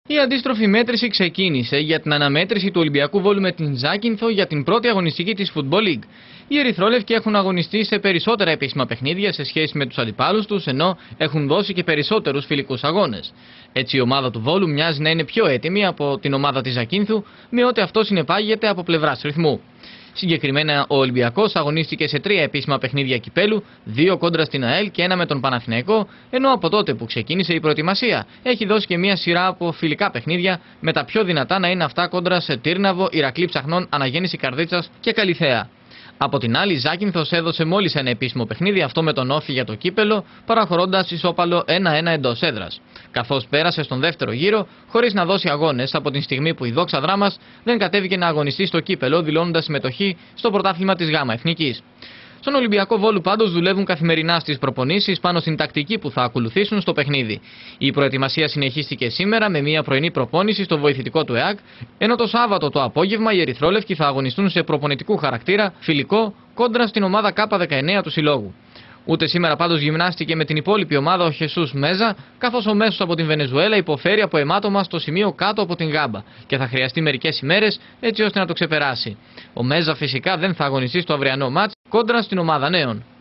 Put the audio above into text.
Η αντίστροφη μέτρηση ξεκίνησε για την αναμέτρηση του Ολυμπιακού Βόλου με την Ζάκυνθο για την πρώτη αγωνιστική της Football League. Οι ερυθρόλευκοι έχουν αγωνιστεί σε περισσότερα επίσημα παιχνίδια σε σχέση με τους αντιπάλους τους, ενώ έχουν δώσει και περισσότερους φιλικούς αγώνες. Έτσι, η ομάδα του Βόλου μοιάζει να είναι πιο έτοιμη από την ομάδα της Ζακύνθου, με ό,τι αυτό συνεπάγεται από πλευράς ρυθμού. Συγκεκριμένα, ο Ολυμπιακός αγωνίστηκε σε 3 επίσημα παιχνίδια κυπέλου, 2 κόντρα στην ΑΕΛ και 1 με τον Παναθηναϊκό, ενώ από τότε που ξεκίνησε η προετοιμασία έχει δώσει και μια σειρά από φιλικά παιχνίδια, με τα πιο δυνατά να είναι αυτά κόντρα σε Τύρναβο, Ηρακλή Ψαχνών, Αναγέννηση Καρδίτσας και Καλιθέα. Από την άλλη, η Ζάκυνθος έδωσε μόλις ένα επίσημο παιχνίδι, αυτό με τον Όφη για το κύπελο, παραχωρώντας ισόπαλο 1-1 εντός έδρας. Καθώς πέρασε στον δεύτερο γύρο, χωρίς να δώσει αγώνες από την στιγμή που η Δόξα Δράμας δεν κατέβηκε να αγωνιστεί στο κύπελο, δηλώνοντας συμμετοχή στο πρωτάθλημα της ΓΑΜΑ Εθνικής. Στον Ολυμπιακό Βόλου πάντως δουλεύουν καθημερινά στις προπονήσεις πάνω στην τακτική που θα ακολουθήσουν στο παιχνίδι. Η προετοιμασία συνεχίστηκε σήμερα με μια πρωινή προπόνηση στο βοηθητικό του ΕΑΚ, ενώ το Σάββατο το απόγευμα οι ερυθρόλευκοι θα αγωνιστούν σε προπονητικού χαρακτήρα φιλικό κόντρα στην ομάδα K19 του Συλλόγου. Ούτε σήμερα πάντως γυμνάστηκε με την υπόλοιπη ομάδα ο Χεσούς Μέζα, καθώς ο μέσος από την Βενεζουέλα υποφέρει από αιμάτωμα στο σημείο κάτω από την γάμπα και θα χρειαστεί μερικές ημέρες έτσι ώστε να το ξεπεράσει. Ο Μέζα φυσικά δεν θα αγωνιστεί στο αυριανό μάτς κόντρα στην ομάδα νέων.